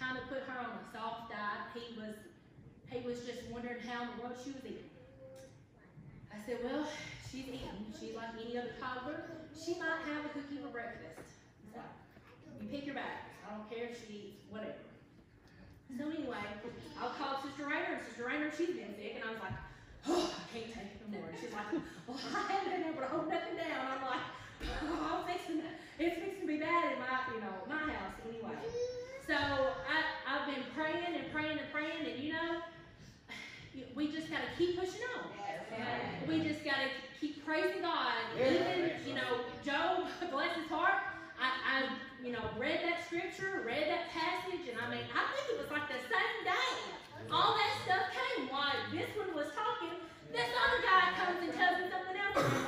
trying to put her on a soft diet. He was just wondering how in the world she was eating. I said, well, she's eating. She's like any other toddler. She might have a cookie for breakfast. So, you pick your battles. I don't care if she eats whatever. So anyway, I called Sister Rainer, and Sister Rainer, she's been sick, and I was like, oh, I can't take it no more. And she's like, well, I haven't been able to hold nothing down. I'm like, oh, it's fixing to be bad in my house anyway. So I've been praying and praying and praying, and we just got to keep pushing on. We just got to keep praising God. Even, Job, bless his heart, I read that scripture, read that passage, and I think it was like the same day. All that stuff came while this one was talking. This other guy comes and tells me something else. And